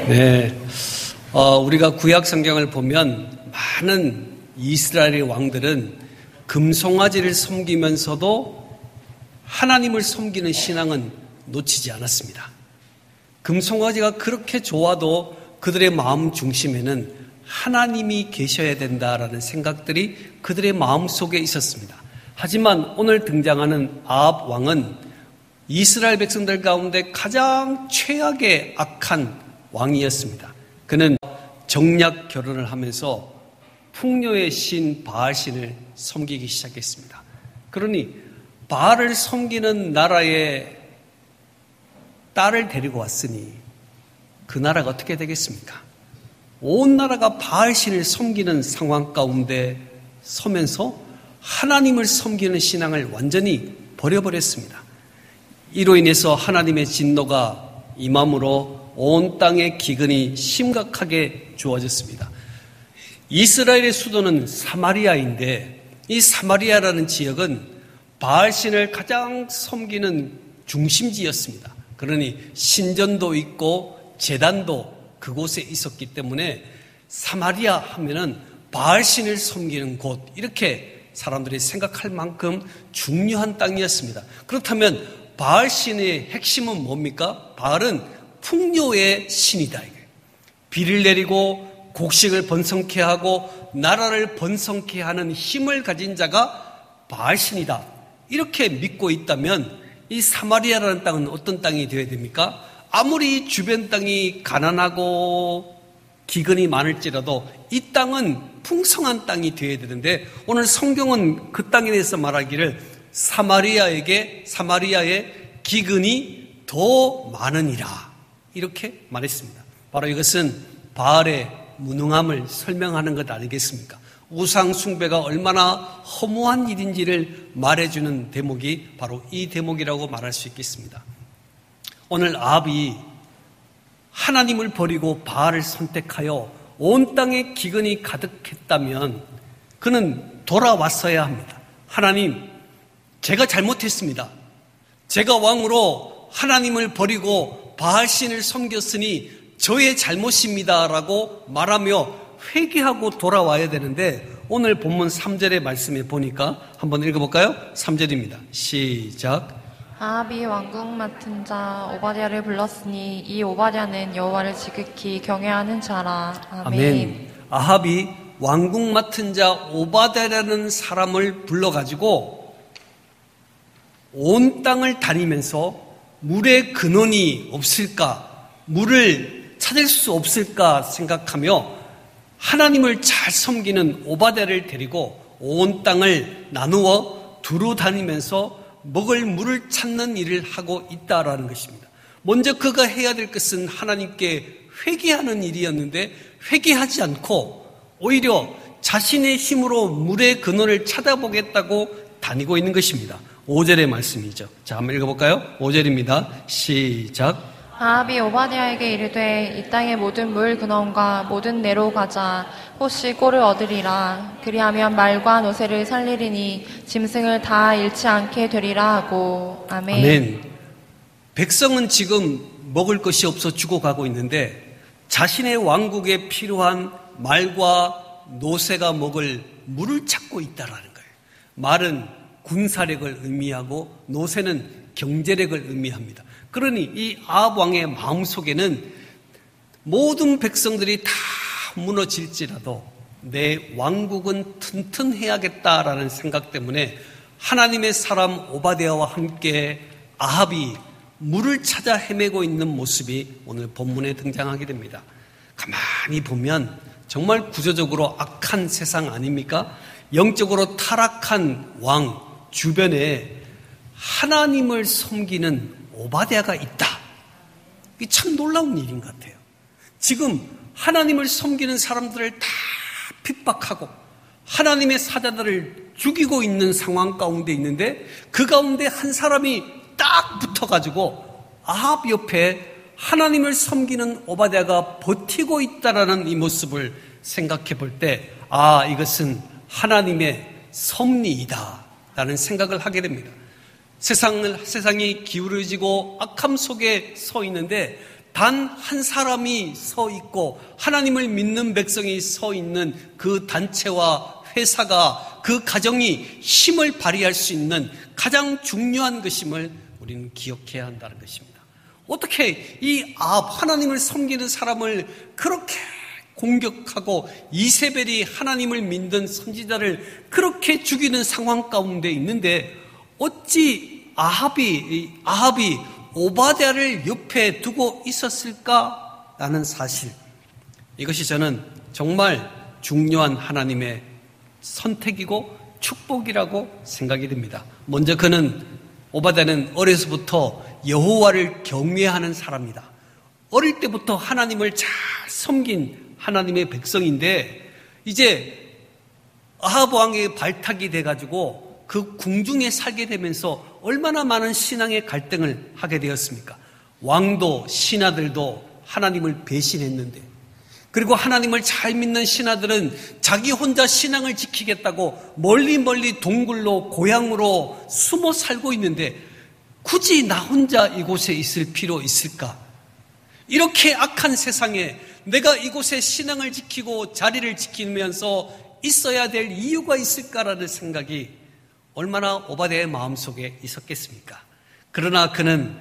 네, 우리가 구약 성경을 보면 많은 이스라엘의 왕들은 금송아지를 섬기면서도 하나님을 섬기는 신앙은 놓치지 않았습니다. 금송아지가 그렇게 좋아도 그들의 마음 중심에는 하나님이 계셔야 된다라는 생각들이 그들의 마음 속에 있었습니다. 하지만 오늘 등장하는 아합 왕은 이스라엘 백성들 가운데 가장 최악의 악한 왕이었습니다. 그는 정략 결혼을 하면서 풍요의 신 바알신을 섬기기 시작했습니다. 그러니 바알을 섬기는 나라에 딸을 데리고 왔으니 그 나라가 어떻게 되겠습니까? 온 나라가 바알신을 섬기는 상황 가운데 서면서 하나님을 섬기는 신앙을 완전히 버려버렸습니다. 이로 인해서 하나님의 진노가 임함으로 온 땅의 기근이 심각하게 주어졌습니다. 이스라엘의 수도는 사마리아인데 이 사마리아라는 지역은 바알신을 가장 섬기는 중심지였습니다. 그러니 신전도 있고 제단도 그곳에 있었기 때문에 사마리아 하면은 바알신을 섬기는 곳, 이렇게 사람들이 생각할 만큼 중요한 땅이었습니다. 그렇다면 바알신의 핵심은 뭡니까? 바알은 풍요의 신이다. 비를 내리고 곡식을 번성케 하고 나라를 번성케 하는 힘을 가진 자가 바알신이다. 이렇게 믿고 있다면 이 사마리아라는 땅은 어떤 땅이 되어야 됩니까? 아무리 주변 땅이 가난하고 기근이 많을지라도 이 땅은 풍성한 땅이 되어야 되는데 오늘 성경은 그 땅에 대해서 말하기를 사마리아의 기근이 더 많으니라 이렇게 말했습니다. 바로 이것은 바알의 무능함을 설명하는 것 아니겠습니까? 우상 숭배가 얼마나 허무한 일인지를 말해주는 대목이 바로 이 대목이라고 말할 수 있겠습니다. 오늘 아합이 하나님을 버리고 바알을 선택하여 온 땅에 기근이 가득했다면 그는 돌아왔어야 합니다. 하나님, 제가 잘못했습니다. 제가 왕으로 하나님을 버리고 바알신을 섬겼으니 저의 잘못입니다라고 말하며 회개하고 돌아와야 되는데 오늘 본문 3절의 말씀에 보니까 한번 읽어볼까요? 3절입니다. 시작. 아합이 왕궁 맡은 자 오바댜를 불렀으니 이 오바댜는 여호와를 지극히 경외하는 자라. 아멘. 아합이 왕궁 맡은 자 오바댜라는 사람을 불러가지고 온 땅을 다니면서 물의 근원이 없을까, 물을 찾을 수 없을까 생각하며 하나님을 잘 섬기는 오바댜를 데리고 온 땅을 나누어 두루 다니면서 먹을 물을 찾는 일을 하고 있다라는 것입니다. 먼저 그가 해야 될 것은 하나님께 회개하는 일이었는데 회개하지 않고 오히려 자신의 힘으로 물의 근원을 찾아보겠다고 다니고 있는 것입니다. 5절의 말씀이죠. 자, 한번 읽어볼까요? 5절입니다. 시작. 아합이 오바댜에게 이르되 이 땅의 모든 물 근원과 모든 내로 가자. 혹시 꼴을 얻으리라. 그리하면 말과 노새를 살리리니 짐승을 다 잃지 않게 되리라 하고. 아멘. 아멘. 백성은 지금 먹을 것이 없어 죽어가고 있는데 자신의 왕국에 필요한 말과 노새가 먹을 물을 찾고 있다라는 거예요. 말은 군사력을 의미하고 노새는 경제력을 의미합니다. 그러니 이 아합 왕의 마음속에는 모든 백성들이 다 무너질지라도 내 왕국은 튼튼해야겠다라는 생각 때문에 하나님의 사람 오바댜와 함께 아합이 물을 찾아 헤매고 있는 모습이 오늘 본문에 등장하게 됩니다. 가만히 보면 정말 구조적으로 악한 세상 아닙니까? 영적으로 타락한 왕 주변에 하나님을 섬기는 오바댜가 있다. 이게 참 놀라운 일인 것 같아요. 지금 하나님을 섬기는 사람들을 다 핍박하고 하나님의 사자들을 죽이고 있는 상황 가운데 있는데 그 가운데 한 사람이 딱 붙어가지고 아합 옆에 하나님을 섬기는 오바댜가 버티고 있다라는 이 모습을 생각해 볼 때 이것은 하나님의 섭리이다 라는 생각을 하게 됩니다. 세상이 기울어지고 악함 속에 서 있는데 단 한 사람이 서 있고 하나님을 믿는 백성이 서 있는 그 단체와 회사가, 그 가정이 힘을 발휘할 수 있는 가장 중요한 것임을 우리는 기억해야 한다는 것입니다. 어떻게 이 하나님을 섬기는 사람을 그렇게 공격하고 이세벨이 하나님을 믿는 선지자를 그렇게 죽이는 상황 가운데 있는데 어찌 아합이 오바댜를 옆에 두고 있었을까라는 사실, 이것이 저는 정말 중요한 하나님의 선택이고 축복이라고 생각이 듭니다. 먼저 오바댜는 어려서부터 여호와를 경외하는 사람이다. 어릴 때부터 하나님을 잘 섬긴 하나님의 백성인데 이제 아합 왕의 발탁이 돼가지고 그 궁중에 살게 되면서 얼마나 많은 신앙의 갈등을 하게 되었습니까? 왕도 신하들도 하나님을 배신했는데, 그리고 하나님을 잘 믿는 신하들은 자기 혼자 신앙을 지키겠다고 멀리 동굴로 고향으로 숨어 살고 있는데 굳이 나 혼자 이곳에 있을 필요 있을까? 이렇게 악한 세상에 내가 이곳에 신앙을 지키고 자리를 지키면서 있어야 될 이유가 있을까라는 생각이 얼마나 오바댜의 마음속에 있었겠습니까? 그러나 그는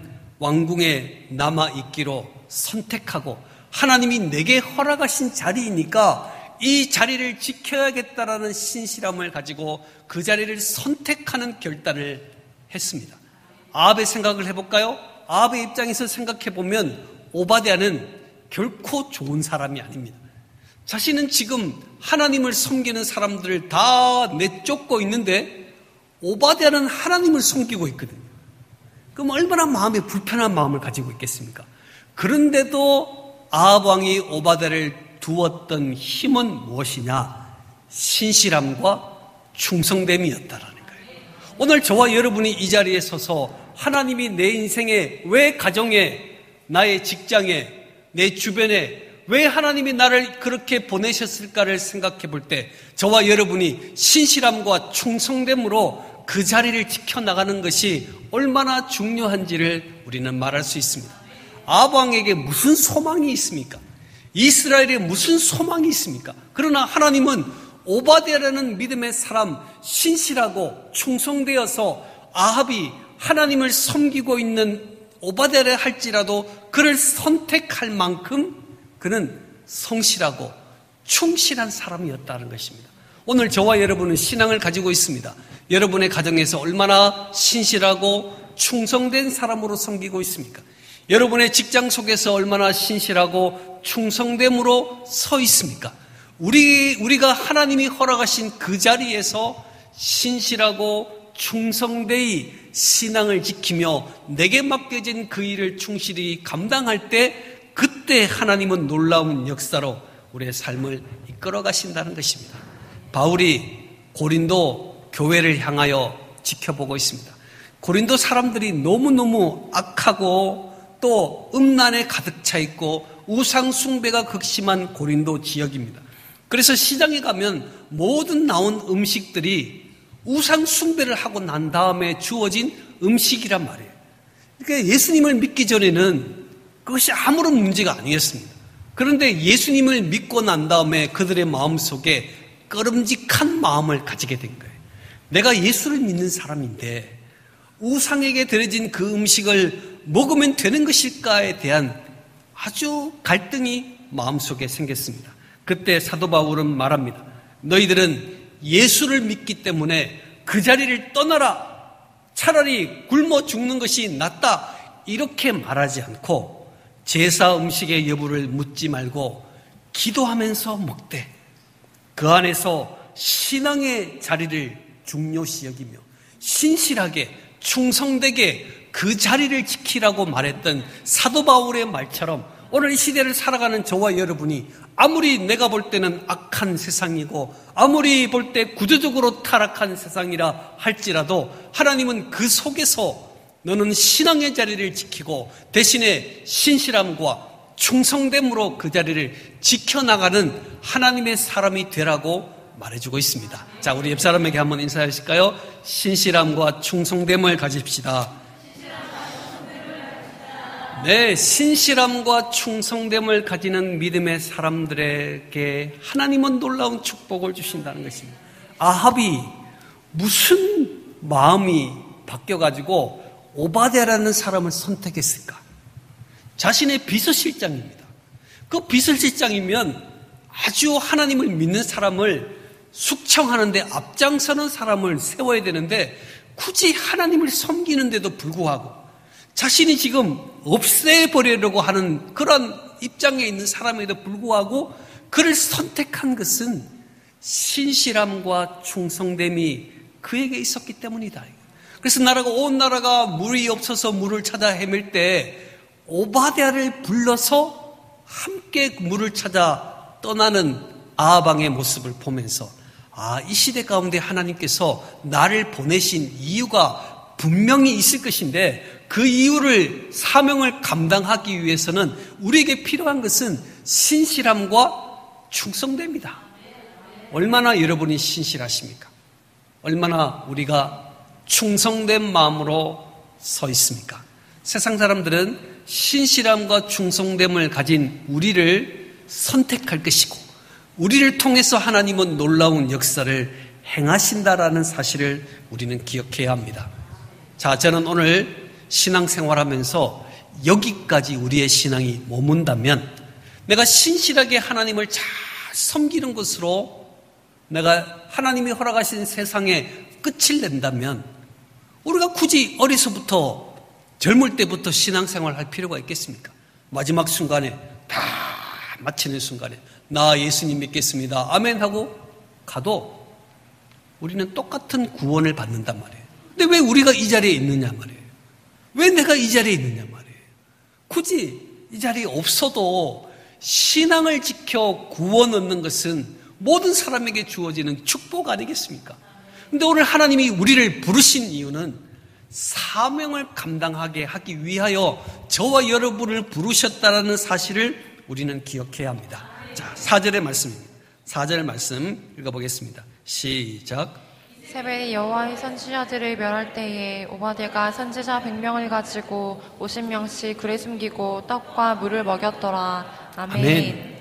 왕궁에 남아있기로 선택하고 하나님이 내게 허락하신 자리이니까 이 자리를 지켜야겠다라는 신실함을 가지고 그 자리를 선택하는 결단을 했습니다. 아합의 생각을 해볼까요? 아합의 입장에서 생각해보면 오바댜는 결코 좋은 사람이 아닙니다. 자신은 지금 하나님을 섬기는 사람들을 다 내쫓고 있는데 오바댜는 하나님을 섬기고 있거든요. 그럼 얼마나 마음에 불편한 마음을 가지고 있겠습니까? 그런데도 아합 왕이 오바댜를 두었던 힘은 무엇이냐? 신실함과 충성됨이었다라는 거예요. 오늘 저와 여러분이 이 자리에 서서 하나님이 내 인생에, 왜 가정에, 나의 직장에, 내 주변에 왜 하나님이 나를 그렇게 보내셨을까를 생각해 볼 때 저와 여러분이 신실함과 충성됨으로 그 자리를 지켜나가는 것이 얼마나 중요한지를 우리는 말할 수 있습니다. 아합 왕에게 무슨 소망이 있습니까? 이스라엘에 무슨 소망이 있습니까? 그러나 하나님은 오바댜라는 믿음의 사람, 신실하고 충성되어서 아합이 하나님을 섬기고 있는 오바댜를 할지라도 그를 선택할 만큼 그는 성실하고 충실한 사람이었다는 것입니다. 오늘 저와 여러분은 신앙을 가지고 있습니다. 여러분의 가정에서 얼마나 신실하고 충성된 사람으로 섬기고 있습니까? 여러분의 직장 속에서 얼마나 신실하고 충성됨으로 서 있습니까? 우리가 하나님이 허락하신 그 자리에서 신실하고 충성되이 신앙을 지키며 내게 맡겨진 그 일을 충실히 감당할 때 그때 하나님은 놀라운 역사로 우리의 삶을 이끌어 가신다는 것입니다. 바울이 고린도 교회를 향하여 지켜보고 있습니다. 고린도 사람들이 너무너무 악하고 또 음란에 가득 차 있고 우상 숭배가 극심한 고린도 지역입니다. 그래서 시장에 가면 모든 나온 음식들이 우상 숭배를 하고 난 다음에 주어진 음식이란 말이에요. 그러니까 예수님을 믿기 전에는 그것이 아무런 문제가 아니었습니다. 그런데 예수님을 믿고 난 다음에 그들의 마음속에 꺼름직한 마음을 가지게 된 거예요. 내가 예수를 믿는 사람인데 우상에게 드려진 그 음식을 먹으면 되는 것일까에 대한 아주 갈등이 마음속에 생겼습니다. 그때 사도 바울은 말합니다. 너희들은 예수를 믿기 때문에 그 자리를 떠나라. 차라리 굶어 죽는 것이 낫다. 이렇게 말하지 않고 제사 음식의 여부를 묻지 말고 기도하면서 먹되 그 안에서 신앙의 자리를 중요시 여기며 신실하게 충성되게 그 자리를 지키라고 말했던 사도 바울의 말처럼 오늘 이 시대를 살아가는 저와 여러분이 아무리 내가 볼 때는 악한 세상이고 아무리 볼 때 구조적으로 타락한 세상이라 할지라도 하나님은 그 속에서 너는 신앙의 자리를 지키고 대신에 신실함과 충성됨으로 그 자리를 지켜나가는 하나님의 사람이 되라고 말해주고 있습니다. 자, 우리 옆 사람에게 한번 인사하실까요? 신실함과 충성됨을 가집시다. 네, 신실함과 충성됨을 가지는 믿음의 사람들에게 하나님은 놀라운 축복을 주신다는 것입니다. 아합이 무슨 마음이 바뀌어가지고 오바댜라는 사람을 선택했을까? 자신의 비서실장입니다. 그 비서실장이면 아주 하나님을 믿는 사람을 숙청하는데 앞장서는 사람을 세워야 되는데 굳이 하나님을 섬기는데도 불구하고 자신이 지금 없애버리려고 하는 그런 입장에 있는 사람에도 불구하고 그를 선택한 것은 신실함과 충성됨이 그에게 있었기 때문이다. 그래서 온 나라가 물이 없어서 물을 찾아 헤맬 때 오바댜를 불러서 함께 물을 찾아 떠나는 아합 왕의 모습을 보면서 이 시대 가운데 하나님께서 나를 보내신 이유가 분명히 있을 것인데 그 이유를 사명을 감당하기 위해서는 우리에게 필요한 것은 신실함과 충성됨이다. 얼마나 여러분이 신실하십니까? 얼마나 우리가 충성된 마음으로 서 있습니까? 세상 사람들은 신실함과 충성됨을 가진 우리를 선택할 것이고 우리를 통해서 하나님은 놀라운 역사를 행하신다라는 사실을 우리는 기억해야 합니다. 자, 저는 오늘 신앙생활하면서 여기까지 우리의 신앙이 머문다면 내가 신실하게 하나님을 잘 섬기는 것으로 내가 하나님이 허락하신 세상에 끝을 낸다면 우리가 굳이 어려서부터 젊을 때부터 신앙생활을 할 필요가 있겠습니까? 마지막 순간에 다 마치는 순간에 나 예수님 믿겠습니다. 아멘 하고 가도 우리는 똑같은 구원을 받는단 말이에요. 근데 왜 우리가 이 자리에 있느냐 말이에요. 왜 내가 이 자리에 있느냐 말이에요. 굳이 이 자리에 없어도 신앙을 지켜 구원 얻는 것은 모든 사람에게 주어지는 축복 아니겠습니까? 근데 오늘 하나님이 우리를 부르신 이유는 사명을 감당하게 하기 위하여 저와 여러분을 부르셨다는 사실을 우리는 기억해야 합니다. 자, 4절의 말씀입니다. 4절 말씀 읽어보겠습니다. 시작. 이세벨이 여호와의 선지자들을 멸할 때에 오바댜가 선지자 100명을 가지고 50명씩 굴에 숨기고 떡과 물을 먹였더라. 아멘.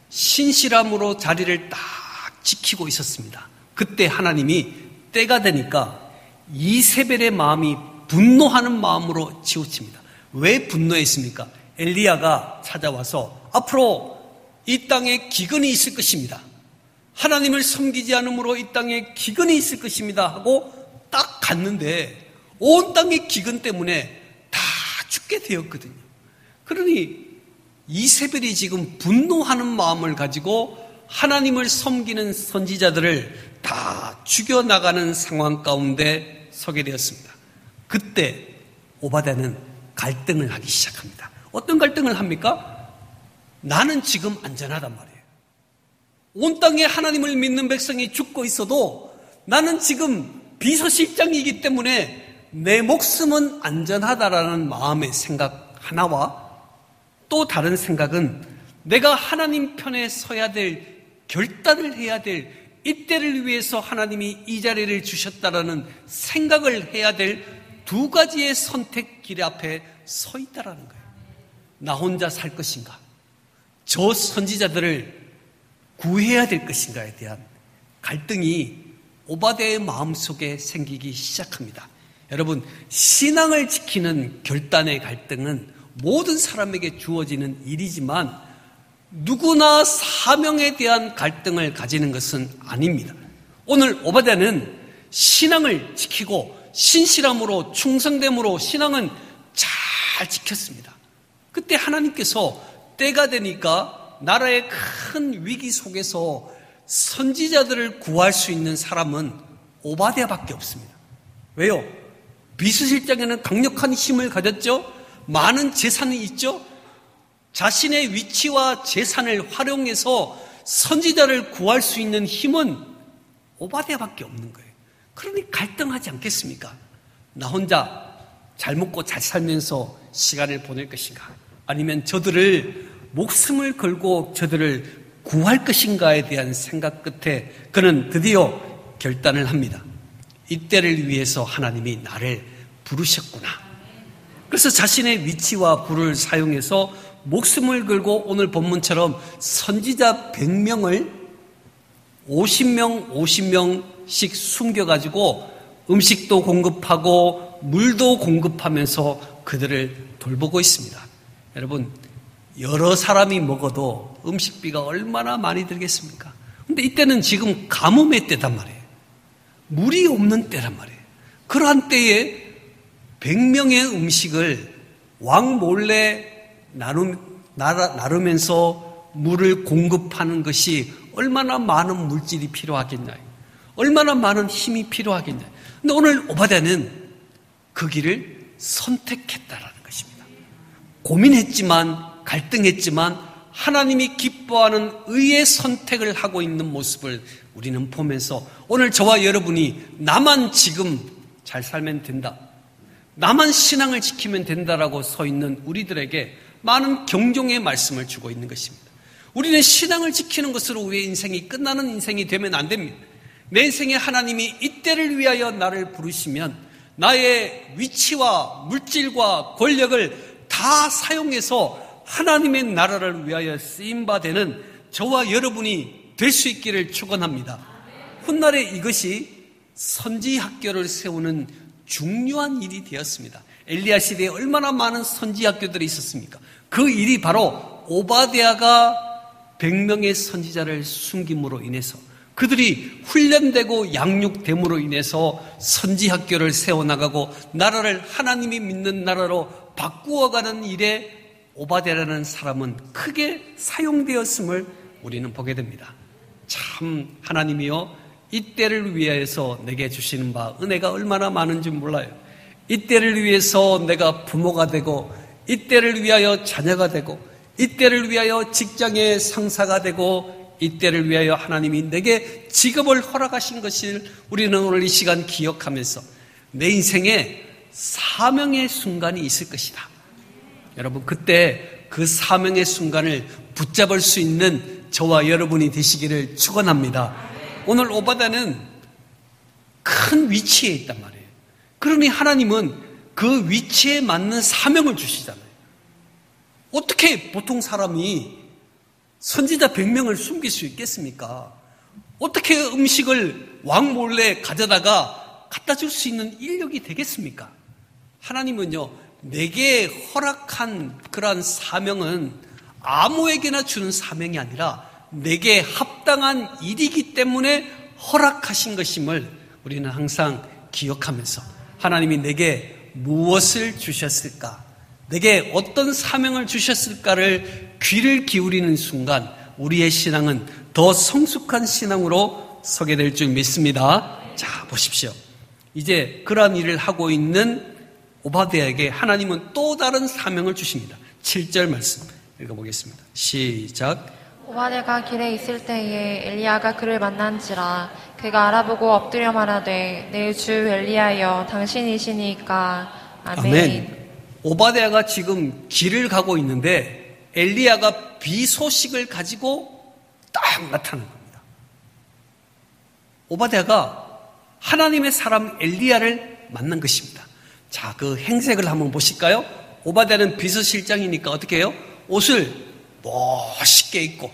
신실함으로 자리를 딱 지키고 있었습니다. 그때 하나님이 때가 되니까 이세벨의 마음이 분노하는 마음으로 치우칩니다. 왜 분노했습니까? 엘리야가 찾아와서 앞으로 이 땅에 기근이 있을 것입니다. 하나님을 섬기지 않으므로 이 땅에 기근이 있을 것입니다 하고 딱 갔는데 온 땅의 기근 때문에 다 죽게 되었거든요. 그러니 이세벨이 지금 분노하는 마음을 가지고 하나님을 섬기는 선지자들을 다 죽여나가는 상황 가운데 서게 되었습니다. 그때 오바댜는 갈등을 하기 시작합니다. 어떤 갈등을 합니까? 나는 지금 안전하단 말이에요. 온 땅에 하나님을 믿는 백성이 죽고 있어도 나는 지금 비서실장이기 때문에 내 목숨은 안전하다라는 마음의 생각 하나와 또 다른 생각은 내가 하나님 편에 서야 될 결단을 해야 될 이때를 위해서 하나님이 이 자리를 주셨다라는 생각을 해야 될 두 가지의 선택 길 앞에 서 있다라는 거예요. 나 혼자 살 것인가? 저 선지자들을 구해야 될 것인가에 대한 갈등이 오바댜의 마음속에 생기기 시작합니다. 여러분, 신앙을 지키는 결단의 갈등은 모든 사람에게 주어지는 일이지만 누구나 사명에 대한 갈등을 가지는 것은 아닙니다. 오늘 오바댜는 신앙을 지키고 신실함으로 충성됨으로 신앙은 잘 지켰습니다. 그때 하나님께서 때가 되니까 나라의 큰 위기 속에서 선지자들을 구할 수 있는 사람은 오바댜밖에 없습니다. 왜요? 비서실장에는 강력한 힘을 가졌죠. 많은 재산이 있죠. 자신의 위치와 재산을 활용해서 선지자를 구할 수 있는 힘은 오바댜밖에 없는 거예요. 그러니 갈등하지 않겠습니까? 나 혼자 잘 먹고 잘 살면서 시간을 보낼 것인가? 아니면 저들을 목숨을 걸고 저들을 구할 것인가에 대한 생각 끝에 그는 드디어 결단을 합니다. 이때를 위해서 하나님이 나를 부르셨구나. 그래서 자신의 위치와 부를 사용해서 목숨을 걸고 오늘 본문처럼 선지자 100명을 50명씩 숨겨가지고 음식도 공급하고 물도 공급하면서 그들을 돌보고 있습니다. 여러분, 여러 사람이 먹어도 음식비가 얼마나 많이 들겠습니까? 근데 이때는 지금 가뭄의 때단 말이에요. 물이 없는 때란 말이에요. 그러한 때에 100명의 음식을 왕 몰래 나누면서 물을 공급하는 것이 얼마나 많은 물질이 필요하겠냐, 얼마나 많은 힘이 필요하겠냐. 근데 오늘 오바댜는 그 길을 선택했다라는 것입니다. 고민했지만, 갈등했지만 하나님이 기뻐하는 의의 선택을 하고 있는 모습을 우리는 보면서 오늘 저와 여러분이 나만 지금 잘 살면 된다, 나만 신앙을 지키면 된다라고 서 있는 우리들에게 많은 경종의 말씀을 주고 있는 것입니다. 우리는 신앙을 지키는 것으로 우리의 인생이 끝나는 인생이 되면 안 됩니다. 내 인생에 하나님이 이때를 위하여 나를 부르시면 나의 위치와 물질과 권력을 다 사용해서 하나님의 나라를 위하여 쓰임바 되는 저와 여러분이 될 수 있기를 축원합니다. 훗날에 이것이 선지 학교를 세우는 중요한 일이 되었습니다. 엘리야 시대에 얼마나 많은 선지 학교들이 있었습니까? 그 일이 바로 오바댜가 100명의 선지자를 숨김으로 인해서 그들이 훈련되고 양육됨으로 인해서 선지 학교를 세워나가고 나라를 하나님이 믿는 나라로 바꾸어가는 일에 오바댜라는 사람은 크게 사용되었음을 우리는 보게 됩니다. 참 하나님이여, 이때를 위하여서 내게 주시는 바 은혜가 얼마나 많은지 몰라요. 이때를 위해서 내가 부모가 되고, 이때를 위하여 자녀가 되고, 이때를 위하여 직장의 상사가 되고, 이때를 위하여 하나님이 내게 직업을 허락하신 것을 우리는 오늘 이 시간 기억하면서 내 인생에 사명의 순간이 있을 것이다. 여러분, 그때 그 사명의 순간을 붙잡을 수 있는 저와 여러분이 되시기를 축원합니다. 오늘 오바댜는 큰 위치에 있단 말이에요. 그러니 하나님은 그 위치에 맞는 사명을 주시잖아요. 어떻게 보통 사람이 선지자 100명을 숨길 수 있겠습니까? 어떻게 음식을 왕 몰래 가져다가 갖다 줄 수 있는 인력이 되겠습니까? 하나님은요, 내게 허락한 그러한 사명은 아무에게나 주는 사명이 아니라 내게 합당한 일이기 때문에 허락하신 것임을 우리는 항상 기억하면서 하나님이 내게 무엇을 주셨을까, 내게 어떤 사명을 주셨을까를 귀를 기울이는 순간 우리의 신앙은 더 성숙한 신앙으로 서게 될 줄 믿습니다. 자, 보십시오. 이제 그러한 일을 하고 있는 오바댜에게 하나님은 또 다른 사명을 주십니다. 7절 말씀 읽어보겠습니다. 시작. 오바댜가 길에 있을 때에 엘리야가 그를 만난지라. 그가 알아보고 엎드려 말하되 내 주 엘리야여 당신이시니까. 아멘. 오바댜가 지금 길을 가고 있는데 엘리야가 비소식을 가지고 딱 나타난 겁니다. 오바댜가 하나님의 사람 엘리야를 만난 것입니다. 자, 그 행색을 한번 보실까요? 오바댜는 비서실장이니까 어떻게 해요? 옷을 멋있게 입고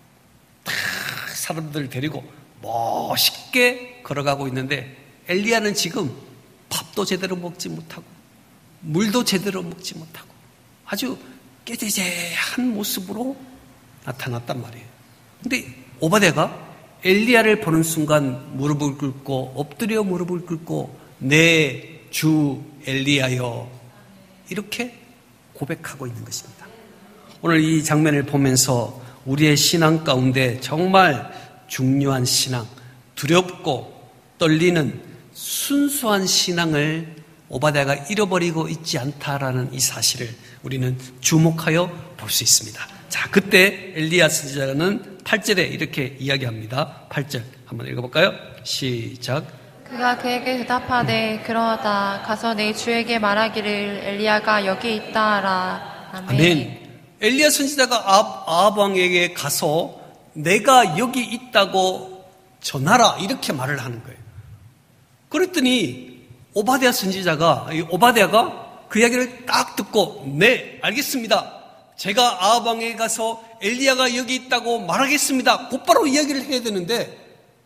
사람들을 데리고 멋있게 걸어가고 있는데 엘리야는 지금 밥도 제대로 먹지 못하고 물도 제대로 먹지 못하고 아주 깨재재한 모습으로 나타났단 말이에요. 근데 오바댜가 엘리야를 보는 순간 무릎을 꿇고 엎드려 무릎을 꿇고 내 주 엘리야여 이렇게 고백하고 있는 것입니다. 오늘 이 장면을 보면서 우리의 신앙 가운데 정말 중요한 신앙, 두렵고 떨리는 순수한 신앙을 오바댜가 잃어버리고 있지 않다라는 이 사실을 우리는 주목하여 볼 수 있습니다. 자, 그때 엘리야 선지자는 8절에 이렇게 이야기합니다. 8절 한번 읽어볼까요? 시작. 그가 그에게 대답하되 그러하다. 가서 내 주에게 말하기를 엘리야가 여기 있다 하라. 아멘. 엘리야 선지자가 아합 왕에게 가서 내가 여기 있다고 전하라 이렇게 말을 하는 거예요. 그랬더니 오바댜가 그 이야기를 딱 듣고 네, 알겠습니다. 제가 아합 왕에게 가서 엘리야가 여기 있다고 말하겠습니다. 곧바로 이야기를 해야 되는데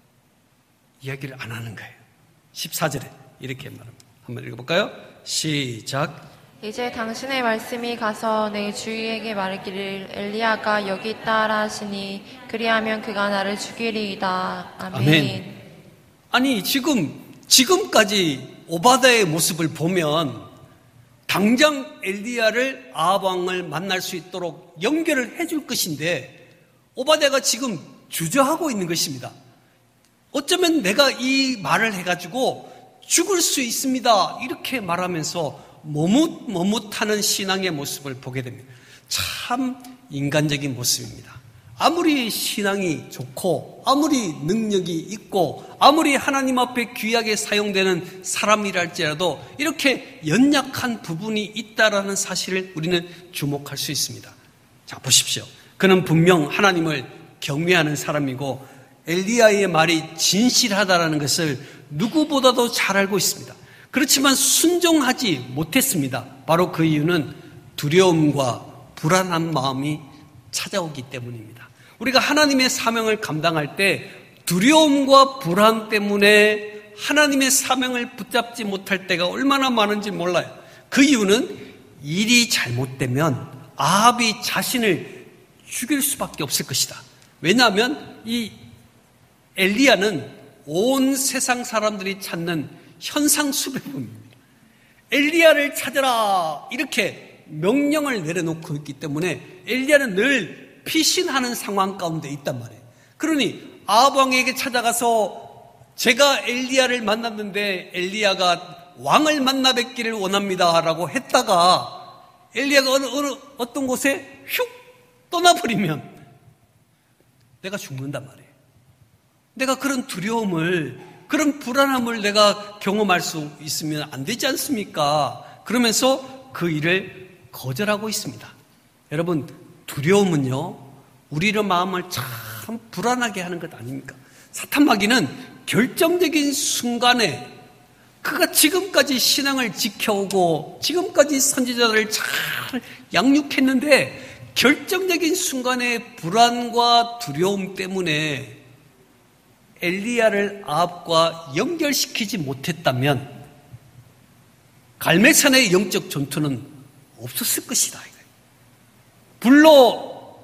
이야기를 안 하는 거예요. 14절에 이렇게 말합니다. 한번 읽어볼까요? 시작. 이제 당신의 말씀이 가서 내 주위에게 말하기를 엘리야가 여기 있다라 하시니 그리하면 그가 나를 죽이리이다. 아멘. 아니 지금까지 오바댜의 모습을 보면 당장 엘리야를 아합 왕을 만날 수 있도록 연결을 해줄 것인데 오바댜가 지금 주저하고 있는 것입니다. 어쩌면 내가 이 말을 해가지고 죽을 수 있습니다. 이렇게 말하면서 머뭇머뭇하는 신앙의 모습을 보게 됩니다. 참 인간적인 모습입니다. 아무리 신앙이 좋고 아무리 능력이 있고 아무리 하나님 앞에 귀하게 사용되는 사람이랄지라도 이렇게 연약한 부분이 있다라는 사실을 우리는 주목할 수 있습니다. 자, 보십시오. 그는 분명 하나님을 경외하는 사람이고 엘리야의 말이 진실하다라는 것을 누구보다도 잘 알고 있습니다. 그렇지만 순종하지 못했습니다. 바로 그 이유는 두려움과 불안한 마음이 찾아오기 때문입니다. 우리가 하나님의 사명을 감당할 때 두려움과 불안 때문에 하나님의 사명을 붙잡지 못할 때가 얼마나 많은지 몰라요. 그 이유는 일이 잘못되면 아합이 자신을 죽일 수밖에 없을 것이다. 왜냐하면 이 엘리야는 온 세상 사람들이 찾는 현상수배범입니다. 엘리야를 찾아라 이렇게 명령을 내려놓고 있기 때문에 엘리야는 늘 피신하는 상황 가운데 있단 말이에요. 그러니 아합 왕에게 찾아가서 제가 엘리야를 만났는데 엘리야가 왕을 만나 뵙기를 원합니다 라고 했다가 엘리야가 어떤 곳에 휙 떠나버리면 내가 죽는단 말이에요. 내가 그런 두려움을, 그런 불안함을 내가 경험할 수 있으면 안 되지 않습니까? 그러면서 그 일을 거절하고 있습니다. 여러분, 두려움은요, 우리의 마음을 참 불안하게 하는 것 아닙니까? 사탄마귀는 결정적인 순간에 그가 지금까지 신앙을 지켜오고 지금까지 선지자들을 잘 양육했는데 결정적인 순간에 불안과 두려움 때문에 엘리야를 아합과 연결시키지 못했다면 갈멜산의 영적 전투는 없었을 것이다. 불로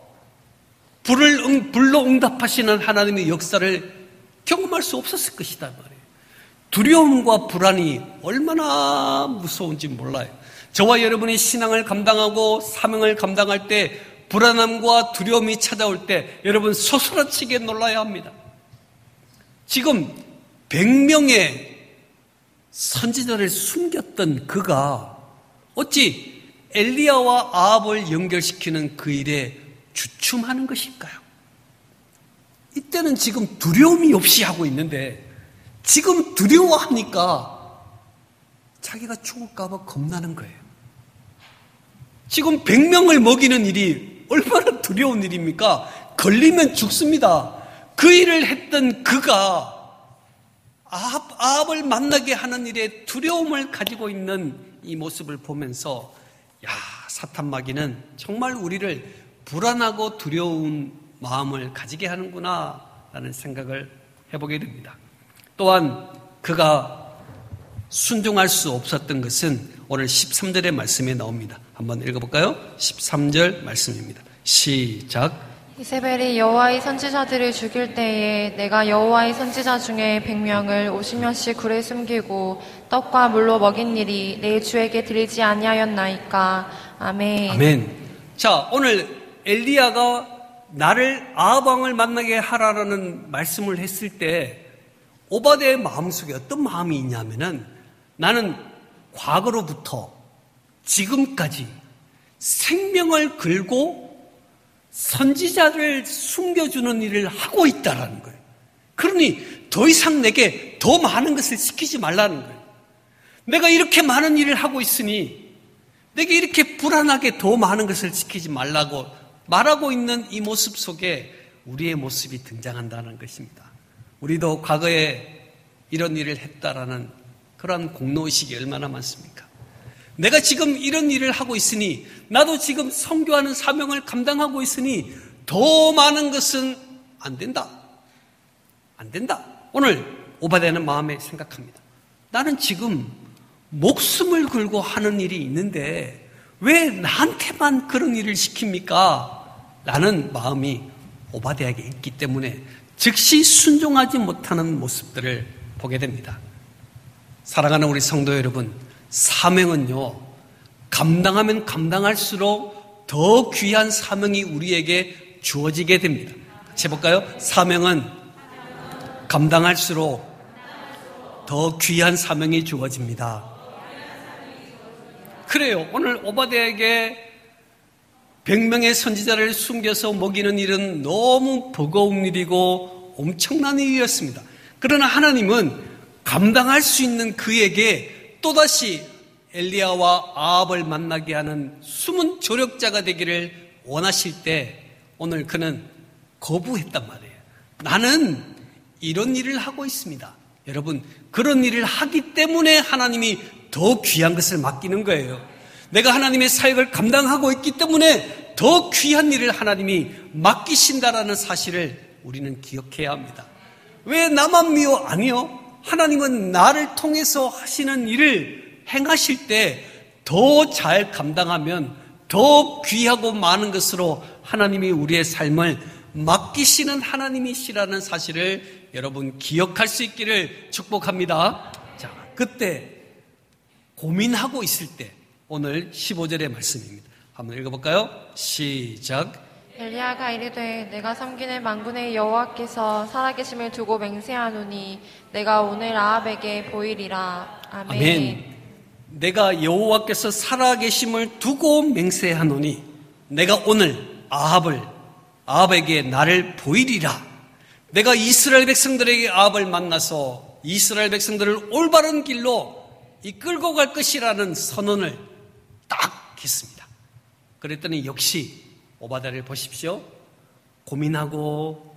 응답하시는 하나님의 역사를 경험할 수 없었을 것이다 말이에요. 두려움과 불안이 얼마나 무서운지 몰라요. 저와 여러분이 신앙을 감당하고 사명을 감당할 때 불안함과 두려움이 찾아올 때 여러분 소스라치게 놀라야 합니다. 지금 100명의 선지자를 숨겼던 그가 어찌 엘리야와 아합을 연결시키는 그 일에 주춤하는 것일까요? 이때는 지금 두려움이 없이 하고 있는데 지금 두려워하니까 자기가 죽을까 봐 겁나는 거예요. 지금 100명을 먹이는 일이 얼마나 두려운 일입니까? 걸리면 죽습니다. 그 일을 했던 그가 아합을 만나게 하는 일에 두려움을 가지고 있는 이 모습을 보면서 야, 사탄마귀는 정말 우리를 불안하고 두려운 마음을 가지게 하는구나 라는 생각을 해보게 됩니다. 또한 그가 순종할 수 없었던 것은 오늘 13절의 말씀에 나옵니다. 한번 읽어볼까요? 13절 말씀입니다. 시작. 이세벨이 여호와의 선지자들을 죽일 때에 내가 여호와의 선지자 중에 100명을 50년씩 굴에 숨기고 떡과 물로 먹인 일이 내 주에게 들리지 아니하였나이까. 아멘. 아멘. 자, 오늘 엘리야가 나를 아합 왕을 만나게 하라라는 말씀을 했을 때 오바댜의 마음속에 어떤 마음이 있냐면은 나는 과거로부터 지금까지 생명을 걸고 선지자를 숨겨주는 일을 하고 있다라는 거예요. 그러니 더 이상 내게 더 많은 것을 시키지 말라는 거예요. 내가 이렇게 많은 일을 하고 있으니 내게 이렇게 불안하게 더 많은 것을 시키지 말라고 말하고 있는 이 모습 속에 우리의 모습이 등장한다는 것입니다. 우리도 과거에 이런 일을 했다라는 그러한 공로의식이 얼마나 많습니까? 내가 지금 이런 일을 하고 있으니, 나도 지금 선교하는 사명을 감당하고 있으니 더 많은 것은 안 된다. 안 된다. 오늘 오바댜는 마음에 생각합니다. 나는 지금 목숨을 걸고 하는 일이 있는데 왜 나한테만 그런 일을 시킵니까? 라는 마음이 오바댜에게 있기 때문에 즉시 순종하지 못하는 모습들을 보게 됩니다. 사랑하는 우리 성도 여러분, 사명은요, 감당하면 감당할수록 더 귀한 사명이 우리에게 주어지게 됩니다. 같이 해볼까요? 사명은 감당할수록 더 귀한 사명이 주어집니다. 그래요. 오늘 오바댜에게 100명의 선지자를 숨겨서 먹이는 일은 너무 버거운 일이고 엄청난 일이었습니다. 그러나 하나님은 감당할 수 있는 그에게 또다시 엘리야와 아합을 만나게 하는 숨은 조력자가 되기를 원하실 때 오늘 그는 거부했단 말이에요. 나는 이런 일을 하고 있습니다. 여러분, 그런 일을 하기 때문에 하나님이 더 귀한 것을 맡기는 거예요. 내가 하나님의 사역을 감당하고 있기 때문에 더 귀한 일을 하나님이 맡기신다라는 사실을 우리는 기억해야 합니다. 왜 나만 미워? 아니요. 하나님은 나를 통해서 하시는 일을 행하실 때 더 잘 감당하면 더 귀하고 많은 것으로 하나님이 우리의 삶을 맡기시는 하나님이시라는 사실을 여러분 기억할 수 있기를 축복합니다. 자, 그때 고민하고 있을 때 오늘 15절의 말씀입니다. 한번 읽어볼까요? 시작. 엘리야가 이르되 내가 섬기는 만군의 여호와께서 살아계심을 두고 맹세하노니 내가 오늘 아합에게 보이리라. 아멘. 아멘. 내가 여호와께서 살아계심을 두고 맹세하노니 내가 오늘 아합에게 나를 보이리라. 내가 이스라엘 백성들에게 아합을 만나서 이스라엘 백성들을 올바른 길로 이끌고 갈 것이라는 선언을 딱 했습니다. 그랬더니 역시 오바댜를 보십시오. 고민하고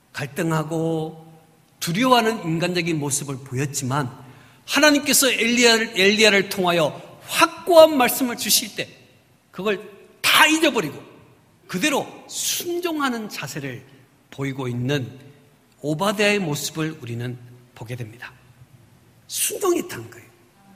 갈등하고 두려워하는 인간적인 모습을 보였지만 하나님께서 엘리야를 통하여 확고한 말씀을 주실 때 그걸 다 잊어버리고 그대로 순종하는 자세를 보이고 있는 오바댜의 모습을 우리는 보게 됩니다. 순종했다는 거예요.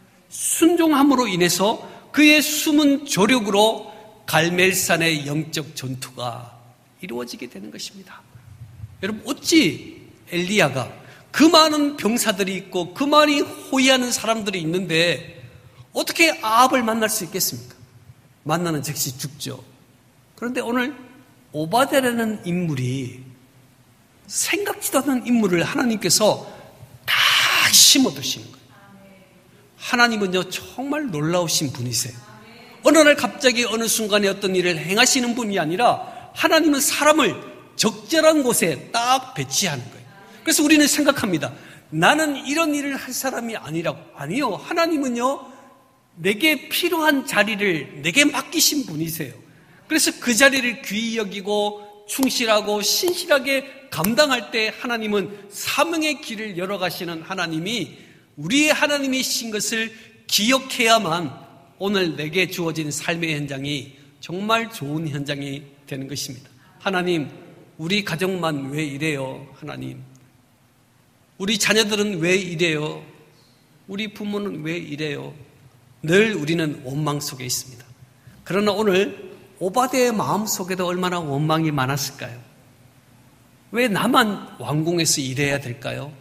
순종함으로 인해서 그의 숨은 조력으로 갈멜산의 영적 전투가 이루어지게 되는 것입니다. 여러분, 어찌 엘리야가 그 많은 병사들이 있고 그 많이 호위하는 사람들이 있는데 어떻게 아합을 만날 수 있겠습니까? 만나는 즉시 죽죠. 그런데 오늘 오바댜라는 인물이 생각지도 않은 인물을 하나님께서 다 심어두시는 거예요. 하나님은요 정말 놀라우신 분이세요. 어느 날 갑자기 어느 순간에 어떤 일을 행하시는 분이 아니라 하나님은 사람을 적절한 곳에 딱 배치하는 거예요. 그래서 우리는 생각합니다. 나는 이런 일을 할 사람이 아니라고. 아니요. 하나님은요 내게 필요한 자리를 내게 맡기신 분이세요. 그래서 그 자리를 귀히 여기고 충실하고 신실하게 감당할 때 하나님은 사명의 길을 열어가시는 하나님이 우리의 하나님이신 것을 기억해야만 오늘 내게 주어진 삶의 현장이 정말 좋은 현장이 되는 것입니다. 하나님, 우리 가정만 왜 이래요? 하나님, 우리 자녀들은 왜 이래요? 우리 부모는 왜 이래요? 늘 우리는 원망 속에 있습니다. 그러나 오늘 오바댜의 마음 속에도 얼마나 원망이 많았을까요? 왜 나만 왕궁에서 일해야 될까요?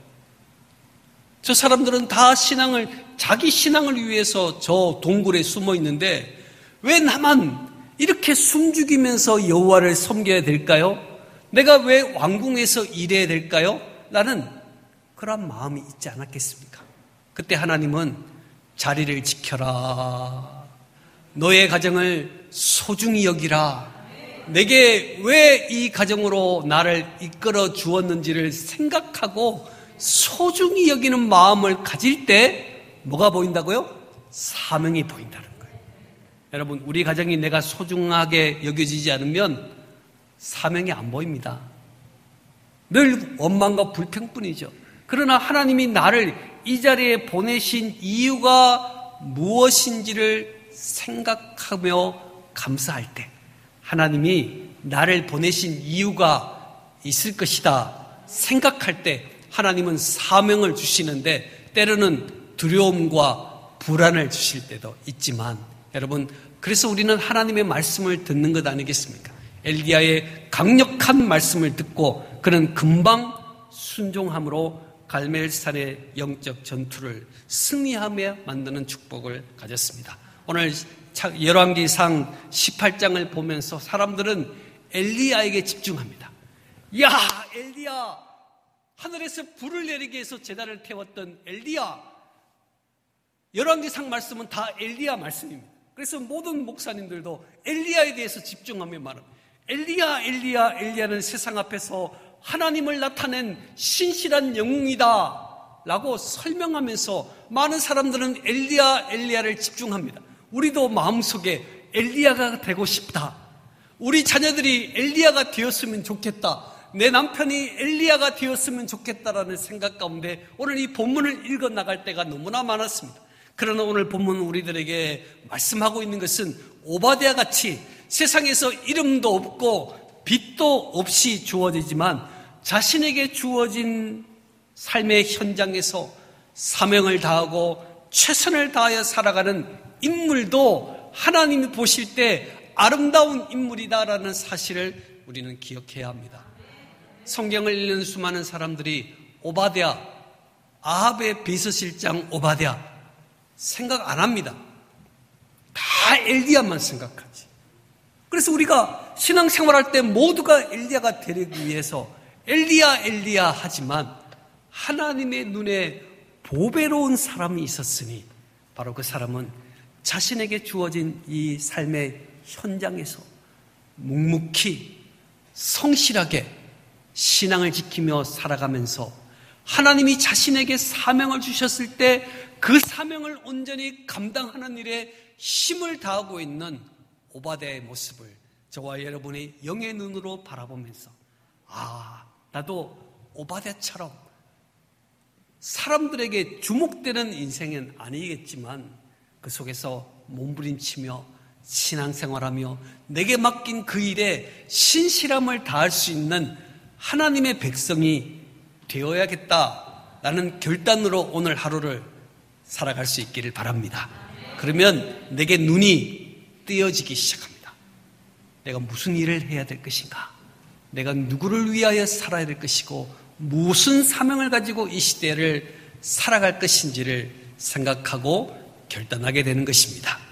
저 사람들은 다 자기 신앙을 위해서 저 동굴에 숨어 있는데 왜 나만 이렇게 숨죽이면서 여호와를 섬겨야 될까요? 내가 왜 왕궁에서 일해야 될까요? 라는 그런 마음이 있지 않았겠습니까? 그때 하나님은 자리를 지켜라. 너의 가정을 소중히 여기라. 내게 왜 이 가정으로 나를 이끌어 주었는지를 생각하고 소중히 여기는 마음을 가질 때 뭐가 보인다고요? 사명이 보인다는 거예요. 여러분, 우리 가정이 내가 소중하게 여겨지지 않으면 사명이 안 보입니다. 늘 원망과 불평뿐이죠. 그러나 하나님이 나를 이 자리에 보내신 이유가 무엇인지를 생각하며 감사할 때, 하나님이 나를 보내신 이유가 있을 것이다 생각할 때 하나님은 사명을 주시는데 때로는 두려움과 불안을 주실 때도 있지만, 여러분, 그래서 우리는 하나님의 말씀을 듣는 것 아니겠습니까? 엘리야의 강력한 말씀을 듣고 그는 금방 순종함으로 갈멜산의 영적 전투를 승리하며 만드는 축복을 가졌습니다. 오늘 열왕기상 18장을 보면서 사람들은 엘리야에게 집중합니다. 야, 엘리야, 하늘에서 불을 내리게 해서 제단을 태웠던 엘리야. 열왕기상 말씀은 다 엘리야 말씀입니다. 그래서 모든 목사님들도 엘리야에 대해서 집중하며 말합니다. 엘리야, 엘리야, 엘리야는 세상 앞에서 하나님을 나타낸 신실한 영웅이다 라고 설명하면서 많은 사람들은 엘리야, 엘리야를 집중합니다. 우리도 마음속에 엘리야가 되고 싶다. 우리 자녀들이 엘리야가 되었으면 좋겠다. 내 남편이 엘리야가 되었으면 좋겠다라는 생각 가운데 오늘 이 본문을 읽어 나갈 때가 너무나 많았습니다. 그러나 오늘 본문 우리들에게 말씀하고 있는 것은 오바댜 같이 세상에서 이름도 없고 빛도 없이 주어지지만 자신에게 주어진 삶의 현장에서 사명을 다하고 최선을 다하여 살아가는 인물도 하나님이 보실 때 아름다운 인물이다라는 사실을 우리는 기억해야 합니다. 성경을 읽는 수많은 사람들이 오바댜, 아합의 비서실장 오바댜 생각 안 합니다. 다 엘리야만 생각하지. 그래서 우리가 신앙생활할 때 모두가 엘리야가 되기 위해서 엘리야, 엘리야 하지만 하나님의 눈에 보배로운 사람이 있었으니 바로 그 사람은 자신에게 주어진 이 삶의 현장에서 묵묵히 성실하게 신앙을 지키며 살아가면서 하나님이 자신에게 사명을 주셨을 때 그 사명을 온전히 감당하는 일에 힘을 다하고 있는 오바댜의 모습을 저와 여러분의 영의 눈으로 바라보면서 나도 오바댜처럼 사람들에게 주목되는 인생은 아니겠지만 그 속에서 몸부림치며 신앙생활하며 내게 맡긴 그 일에 신실함을 다할 수 있는 하나님의 백성이 되어야겠다라는 결단으로 오늘 하루를 살아갈 수 있기를 바랍니다. 그러면 내게 눈이 뜨여지기 시작합니다. 내가 무슨 일을 해야 될 것인가? 내가 누구를 위하여 살아야 될 것이고 무슨 사명을 가지고 이 시대를 살아갈 것인지를 생각하고 결단하게 되는 것입니다.